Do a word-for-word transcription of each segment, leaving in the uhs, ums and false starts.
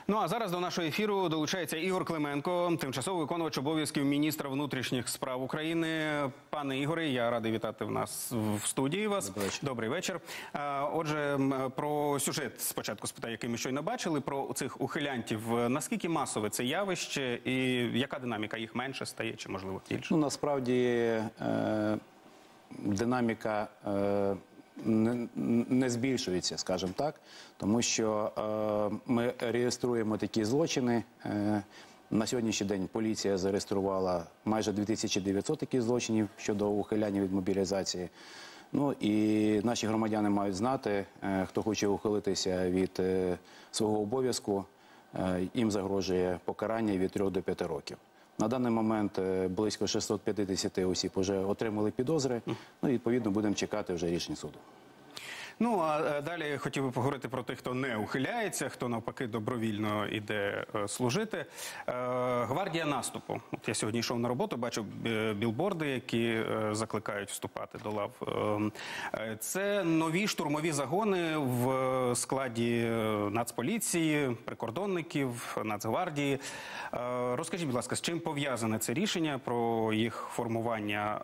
Ну а зараз до нашого ефіру долучається Ігор Клименко, тимчасовий виконувач обов'язків міністра внутрішніх справ України. Пане Ігоре, я радий вітати в нас в студії вас. Добрий вечір. Добрий вечір. Отже, про сюжет спочатку спитаю, який ми щойно бачили, про цих ухилянтів. Наскільки масове це явище і яка динаміка? Їх менше стає чи, можливо, більше? Ну, насправді, е, динаміка е, не, не збільшується, скажімо так, тому що е, ми реєструємо такі злочини. Е, на сьогоднішній день поліція зареєструвала майже дві тисячі дев'ятсот таких злочинів щодо ухиляння від мобілізації. Ну і наші громадяни мають знати, е, хто хоче ухилитися від е, свого обов'язку, е, їм загрожує покарання від трьох до п'яти років. На даний момент близько шістсот п'ятдесят осіб вже отримали підозри, ну і відповідно будемо чекати вже рішень суду. Ну, а далі хотів би поговорити про тих, хто не ухиляється, хто навпаки добровільно йде е, служити. Е, гвардія наступу. От я сьогодні йшов на роботу, бачив білборди, які е, закликають вступати до лав. Е, це нові штурмові загони в складі Нацполіції, прикордонників, Нацгвардії. Е, розкажіть, будь ласка, з чим пов'язане це рішення про їх формування?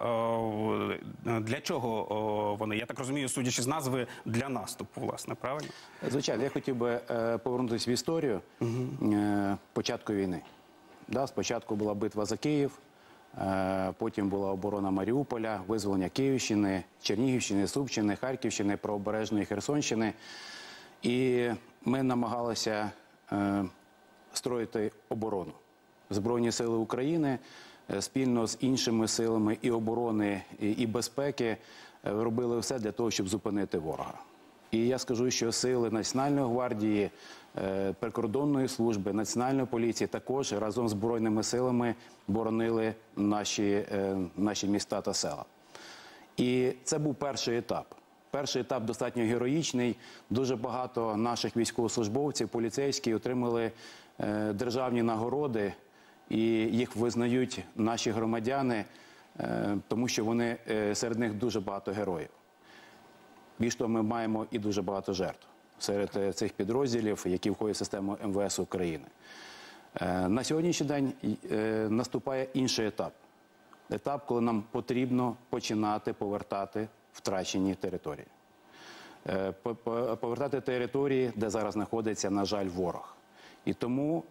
Е, для чого вони? Я так розумію, судячи з назви, для наступу, власне, правильно? Звичайно, я хотів би е, повернутися в історію угу. е, початку війни. Да, спочатку була битва за Київ, е, потім була оборона Маріуполя, визволення Київщини, Чернігівщини, Сумщини, Харківщини, Правобережної Херсонщини. І ми намагалися е, строїти оборону. Збройні сили України е, спільно з іншими силами і оборони, і, і безпеки робили все для того, щоб зупинити ворога. І я скажу, що сили Національної гвардії, прикордонної служби, Національної поліції також разом з Збройними силами боронили наші, наші міста та села. І це був перший етап. Перший етап достатньо героїчний. Дуже багато наших військовослужбовців, поліцейських отримали державні нагороди, і їх визнають наші громадяни, тому що вони, серед них дуже багато героїв. Більш того, ми маємо і дуже багато жертв серед цих підрозділів, які входять в систему ем ве ес України. На сьогоднішній день наступає інший етап. Етап, коли нам потрібно починати повертати втрачені території. Повертати території, де зараз знаходиться, на жаль, ворог. І тому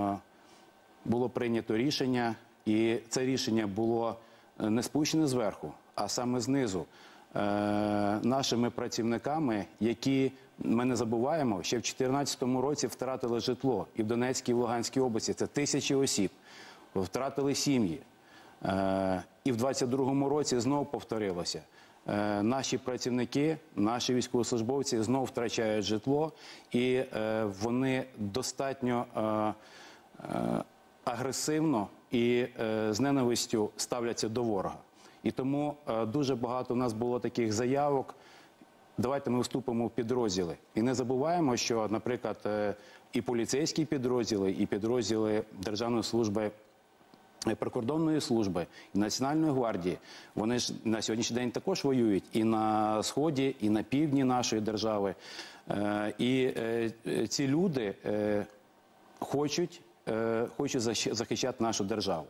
було прийнято рішення, і це рішення було не спущене зверху, а саме знизу, е, нашими працівниками, які, ми не забуваємо, ще в дві тисячі чотирнадцятому році втратили житло. І в Донецькій, і в Луганській області це тисячі осіб, втратили сім'ї. Е, і в двадцять другому році знову повторилося. Е, наші працівники, наші військовослужбовці знову втрачають житло, і е, вони достатньо е, е, агресивно і е, з ненавистю ставляться до ворога. І тому е, дуже багато у нас було таких заявок: давайте ми вступимо в підрозділи. І не забуваємо, що, наприклад, е, і поліцейські підрозділи, і підрозділи Державної служби, е, прикордонної служби, і Національної гвардії, вони ж на сьогоднішній день також воюють і на Сході, і на півдні нашої держави. Е, і е, ці люди е, хочуть хочуть захищати нашу державу.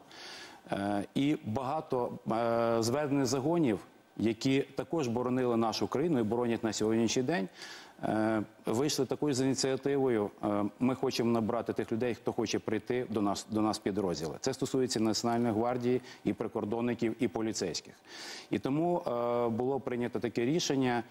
І багато зведених загонів, які також боронили нашу країну і боронять на сьогоднішній день, вийшли такою з ініціативою: ми хочемо набрати тих людей, хто хоче прийти до нас, до нас в підрозділи. Це стосується Національної гвардії, і прикордонників, і поліцейських. І тому було прийнято таке рішення,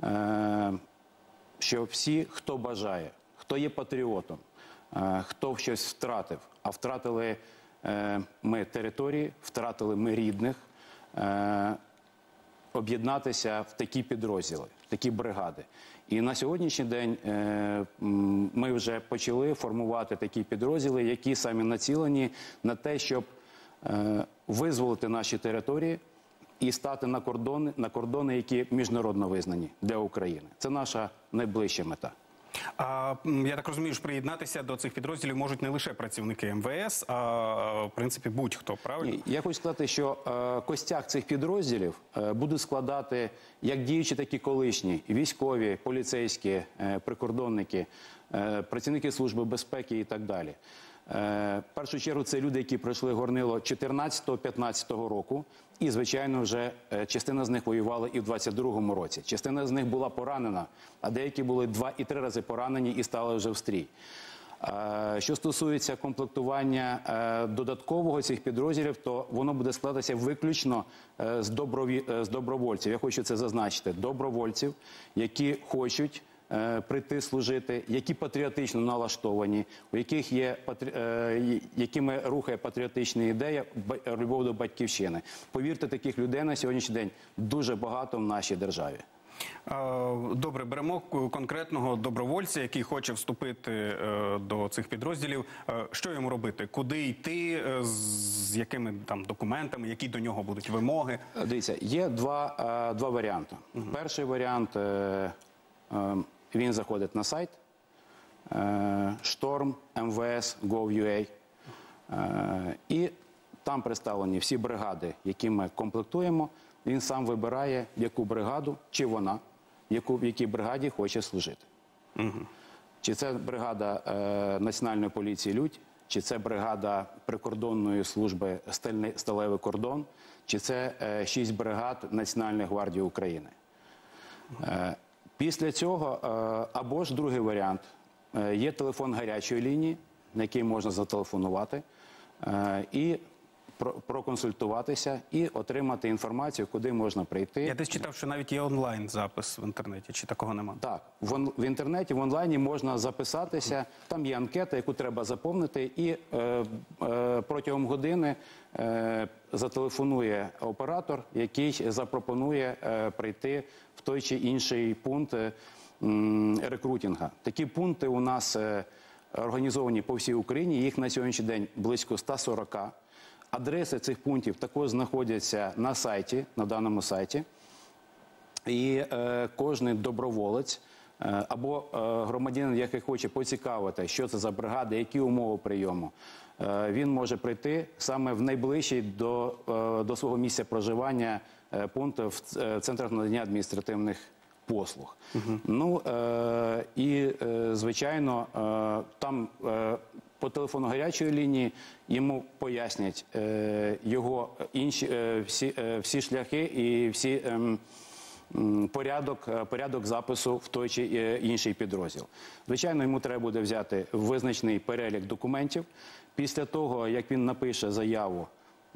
що всі, хто бажає, хто є патріотом, хто щось втратив, а втратили е, ми території, втратили ми рідних, е, об'єднатися в такі підрозділи, в такі бригади. І на сьогоднішній день е, ми вже почали формувати такі підрозділи, які самі націлені на те, щоб е, визволити наші території і стати на кордони, на кордони, які міжнародно визнані для України. Це наша найближча мета. А, я так розумію, що приєднатися до цих підрозділів можуть не лише працівники ем ве ес, а, в принципі, будь-хто, правильно? Я хочу сказати, що е, костяк цих підрозділів е, будуть складати як діючі, так і колишні військові, поліцейські, е, прикордонники, е, працівники Служби безпеки і так далі. Е, в першу чергу це люди, які пройшли горнило чотирнадцятого-п'ятнадцятого року, і, звичайно, вже е, частина з них воювала і в двадцять другому році. Частина з них була поранена, а деякі були два і три рази поранені і стали вже в стрій. Е, що стосується комплектування е, додаткового цих підрозділів, то воно буде складатися виключно е, з, доброві... е, з добровольців. Я хочу це зазначити. Добровольців, які хочуть е, прийти служити, які патріотично налаштовані, у яких є, патрі... е, якими рухає патріотична ідея, ба... любов до батьківщини. Повірте, таких людей на сьогоднішній день дуже багато в нашій державі. Добре, беремо конкретного добровольця, який хоче вступити до цих підрозділів. Що йому робити? Куди йти? З якими там документами? Які до нього будуть вимоги? Дивіться, є два, два варіанти. Угу. Перший варіант, він заходить на сайт шторм ем ве ес точка гов точка ю а, і там представлені всі бригади, які ми комплектуємо. Він сам вибирає, яку бригаду, чи вона, яку, в якій бригаді хоче служити. Угу. Чи це бригада е, Національної поліції «Людь», чи це бригада прикордонної служби «Сталевий кордон», чи це е, шість бригад Національної гвардії України. Е, після цього, е, або ж другий варіант, е, є телефон гарячої лінії, на який можна зателефонувати, е, і проконсультуватися і отримати інформацію, куди можна прийти. Я десь читав, що навіть є онлайн-запис в інтернеті, чи такого нема? Так, в, он, в інтернеті, в онлайні можна записатися, там є анкета, яку треба заповнити, і е, е, протягом години е, зателефонує оператор, який запропонує е, прийти в той чи інший пункт е, рекрутинга. Такі пункти у нас е, організовані по всій Україні, їх на сьогоднішній день близько ста сорока. Адреси цих пунктів також знаходяться на сайті, на даному сайті. І е, кожен доброволець е, або е, громадянин, який хоче поцікавити, що це за бригада, які умови прийому, е, він може прийти саме в найближчий до, е, до свого місця проживання е, пункт в е, центрах надання адміністративних послуг. Угу. Ну, е, і, е, звичайно, е, там е, по телефону гарячої лінії йому пояснять е, його інші, е, всі, е, всі шляхи і всі е, е, порядок, порядок запису в той чи інший підрозділ. Звичайно, йому треба буде взяти визначений перелік документів. Після того, як він напише заяву,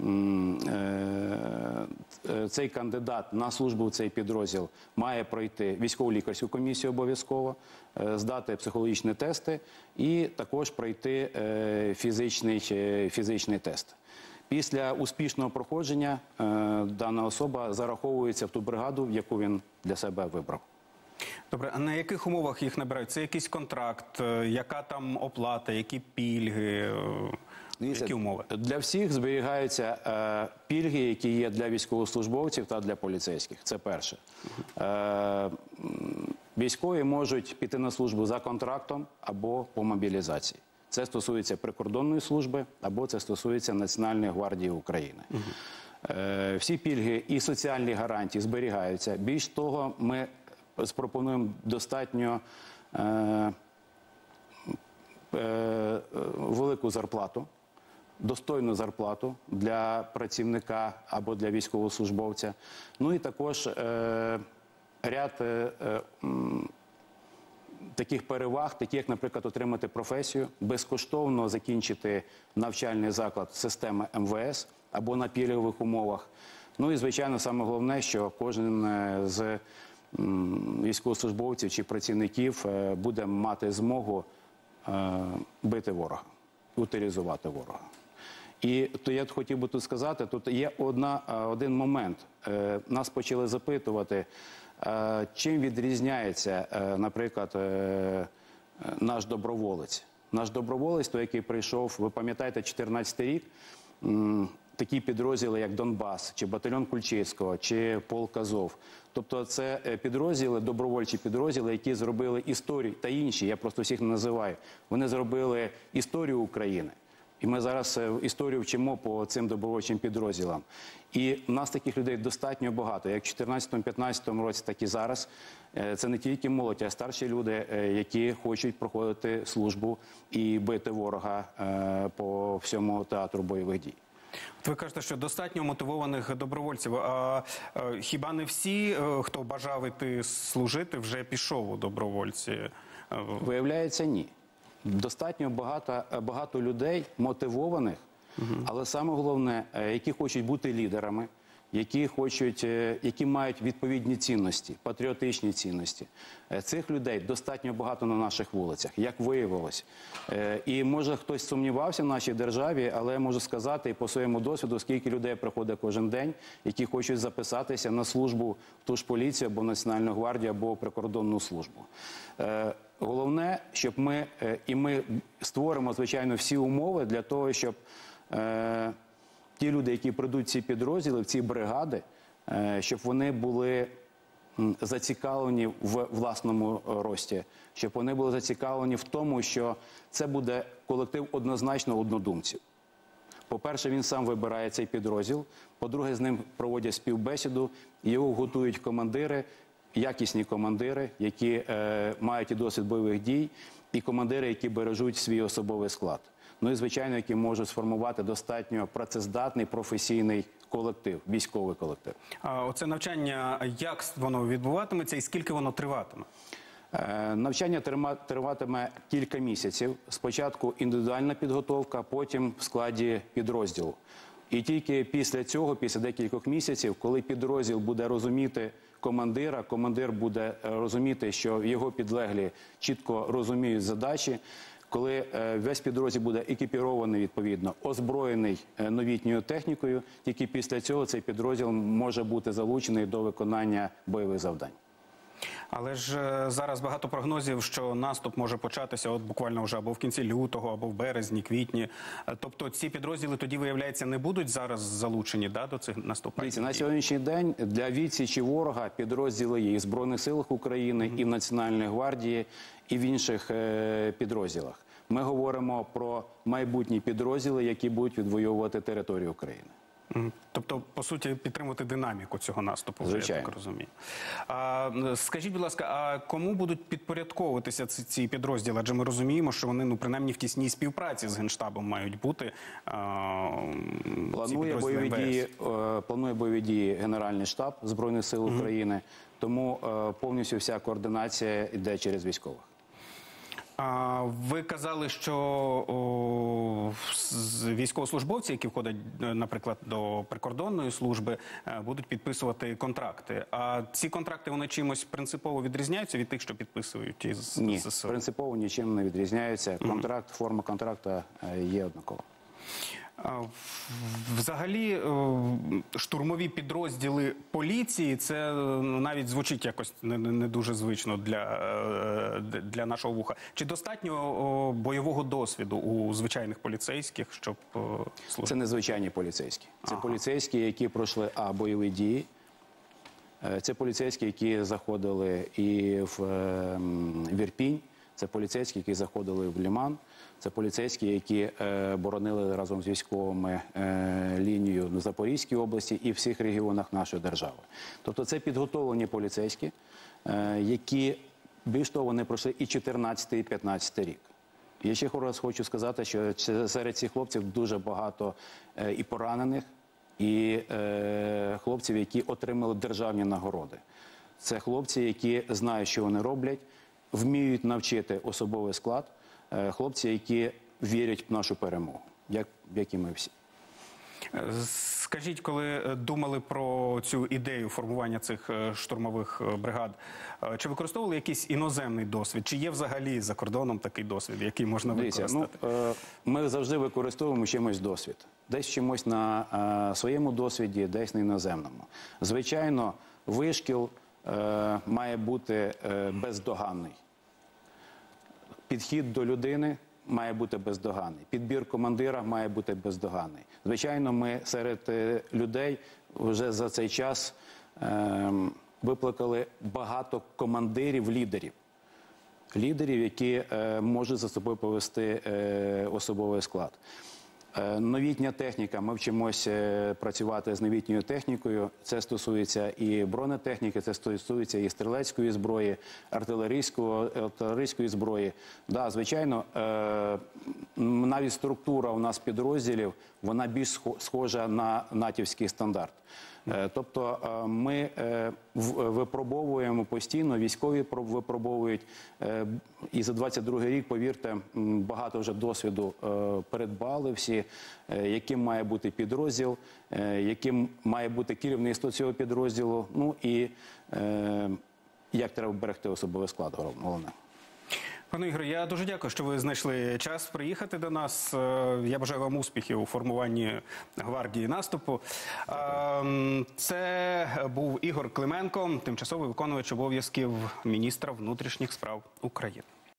цей кандидат на службу в цей підрозділ має пройти військово-лікарську комісію обов'язково, здати психологічні тести і також пройти фізичний, фізичний тест. Після успішного проходження дана особа зараховується в ту бригаду, яку він для себе вибрав. Добре, а на яких умовах їх набирають? Це якийсь контракт, яка там оплата, які пільги? Які умови? Для всіх зберігаються е, пільги, які є для військовослужбовців та для поліцейських. Це перше. Е, військові можуть піти на службу за контрактом або по мобілізації. Це стосується прикордонної служби або це стосується Національної гвардії України. Угу. Е, всі пільги і соціальні гарантії зберігаються. Більш того, ми запропонуємо достатньо е, е, велику зарплату, достойну зарплату для працівника або для військовослужбовця. Ну і також е, ряд е, е, таких переваг, такі як, наприклад, отримати професію, безкоштовно закінчити навчальний заклад системи ем ве ес або на пільгових умовах. Ну і, звичайно, саме головне, що кожен з військовослужбовців чи працівників буде мати змогу бити ворога, утилізувати ворога. І то я хотів би тут сказати, тут є одна, один момент. Нас почали запитувати, чим відрізняється, наприклад, наш доброволець. Наш доброволець, той, який прийшов, ви пам'ятаєте, чотирнадцятий рік, такі підрозділи, як Донбас, чи батальйон Кульчицького, чи полк Азов. Тобто це підрозділи, добровольчі підрозділи, які зробили історію, та інші, я просто всіх не називаю, вони зробили історію України. І ми зараз е, історію вчимо по цим добровольчим підрозділам. І в нас таких людей достатньо багато. Як в чотирнадцятому-п'ятнадцятому році, так і зараз. Е, Це не тільки молодь, а старші люди, е, які хочуть проходити службу і бити ворога е, по всьому театру бойових дій. От ви кажете, що достатньо мотивованих добровольців. А е, хіба не всі, е, хто бажав іти служити, вже пішов у добровольці? Е, Виявляється, ні. Достатньо багато, багато людей мотивованих, угу. але саме головне, е, які хочуть бути лідерами, які хочуть, е, які мають відповідні цінності, патріотичні цінності. Е, Цих людей достатньо багато на наших вулицях, як виявилось. Е, І може хтось сумнівався в нашій державі, але я можу сказати і по своєму досвіду, скільки людей приходить кожен день, які хочуть записатися на службу в ту ж поліцію, або Національну гвардію, або прикордонну службу. Е, Головне, щоб ми, е, і ми створимо, звичайно, всі умови для того, щоб е, ті люди, які прийдуть в ці підрозділи, в ці бригади, е, щоб вони були м, зацікавлені в власному рості, щоб вони були зацікавлені в тому, що це буде колектив однозначно однодумців. По-перше, він сам вибирає цей підрозділ. По-друге, з ним проводять співбесіду, його готують командири, якісні командири, які е, мають і досвід бойових дій, і командири, які бережуть свій особовий склад. Ну і, звичайно, які можуть сформувати достатньо працездатний, професійний колектив, військовий колектив. А оце навчання, як воно відбуватиметься і скільки воно триватиме? Е, Навчання трима- триватиме кілька місяців. Спочатку індивідуальна підготовка, потім в складі підрозділу. І тільки після цього, після декількох місяців, коли підрозділ буде розуміти командира, командир буде розуміти, що його підлеглі чітко розуміють задачі, коли е, весь підрозділ буде екіпірований, відповідно, озброєний е, новітньою технікою, тільки після цього цей підрозділ може бути залучений до виконання бойових завдань. Але ж е, зараз багато прогнозів, що наступ може початися от буквально вже або в кінці лютого, або в березні, квітні. Е, Тобто ці підрозділи тоді, виявляється, не будуть зараз залучені, да, до цих наступальних Дивіться, на дій? сьогоднішній день для відсічі ворога підрозділи є і в Збройних силах України, і в Національній гвардії, і в інших е, підрозділах. Ми говоримо про майбутні підрозділи, які будуть відвоювати територію України. Мгм. Тобто, по суті, підтримувати динаміку цього наступу, вже, я Звичайно. так розумію. А, скажіть, будь ласка, а кому будуть підпорядковуватися ці, ці підрозділи? Адже ми розуміємо, що вони, ну, принаймні, в тісній співпраці з Генштабом мають бути. А, ці Планує підрозділи бойові, ем ве ес. дії, е, планує бойові дії Генеральний штаб Збройних сил України, тому е, повністю вся координація йде через військових. А, ви казали, що о, з- військовослужбовці, які входять, е, наприклад, до прикордонної служби, е, будуть підписувати контракти. А ці контракти, вони чимось принципово відрізняються від тих, що підписують із Ні, ЗСУ? принципово нічим не відрізняються. Контракт, форма контракту е, є однакова. А, в- Взагалі, е, штурмові підрозділи поліції, це, ну, навіть звучить якось не, не не дуже звично для, е, д- для нашого вуха. Чи достатньо о, бойового досвіду у звичайних поліцейських, щоб е, служити? Це не звичайні поліцейські. Це Ага. поліцейські, які пройшли а бойові дії. Е, Це поліцейські, які заходили і в е, м, в Ірпінь. Це поліцейські, які заходили в Ліман. Це поліцейські, які е, боронили разом з військовими е, лінію в Запорізькій області і всіх регіонах нашої держави. Тобто це підготовлені поліцейські, е, які, більш того, вони пройшли і чотирнадцятий, і п'ятнадцятий рік. Я ще раз хочу сказати, що це- серед цих хлопців дуже багато е, і поранених, і е, хлопців, які отримали державні нагороди. Це хлопці, які знають, що вони роблять, вміють навчити особовий склад, е, хлопці, які вірять в нашу перемогу, як, як і ми всі. Е, Скажіть, коли е, думали про цю ідею формування цих е, штурмових е, бригад, е, чи використовували якийсь іноземний досвід? Чи є взагалі за кордоном такий досвід, який можна Дивіться, використати? ну, е, ми завжди використовуємо чимось досвід. Десь чимось на е, своєму досвіді, десь на іноземному. Звичайно, вишкіл е, має бути е, бездоганний. Підхід до людини має бути бездоганний. Підбір командира має бути бездоганний. Звичайно, ми серед е, людей вже за цей час е, виплакали багато командирів, лідерів. Лідерів, які е, можуть за собою повести е, особовий склад. Е, Новітня техніка. Ми вчимося е, працювати з новітньою технікою. Це стосується і бронетехніки, це стосується і стрілецької зброї, артилерійського, артилерійської зброї. Да, звичайно, е, навіть структура у нас підрозділів, вона більш схо- схожа на натівський стандарт. Е, Тобто е, ми е, в- випробовуємо постійно, військові про- випробовують. Е, І за двадцять другий рік, повірте, м, багато вже досвіду е, передбали всі, е, яким має бути підрозділ, е, яким має бути керівництво цього підрозділу, ну і е, як треба берегти особовий склад, головне. Пане Ігоре, я дуже дякую, що ви знайшли час приїхати до нас. Е, Я бажаю вам успіхів у формуванні гвардії наступу. Е, Це був Ігор Клименко, тимчасовий виконувач обов'язків міністра внутрішніх справ України.